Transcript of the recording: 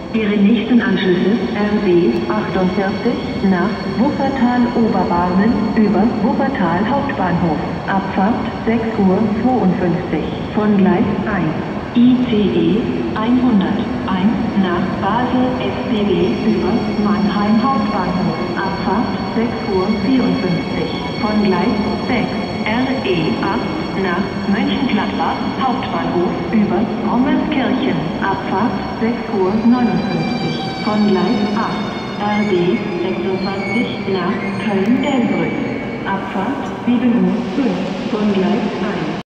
Ihre nächsten Anschlüsse RB 48 nach Wuppertal-Oberbahnen über Wuppertal Hauptbahnhof. Abfahrt 6:52 Uhr von Gleis 1. ICE 101 nach Basel SBB über Mannheim Hauptbahnhof. Abfahrt 6:54 Uhr von Gleis 6. RE 8 nach Mönchengladbach Hauptbahnhof über Rommerskirchen. Abfahrt 6:59 Uhr von Gleis 8. RD 26 nach Köln-Delbrück. Abfahrt 7:05 Uhr von Gleis 1.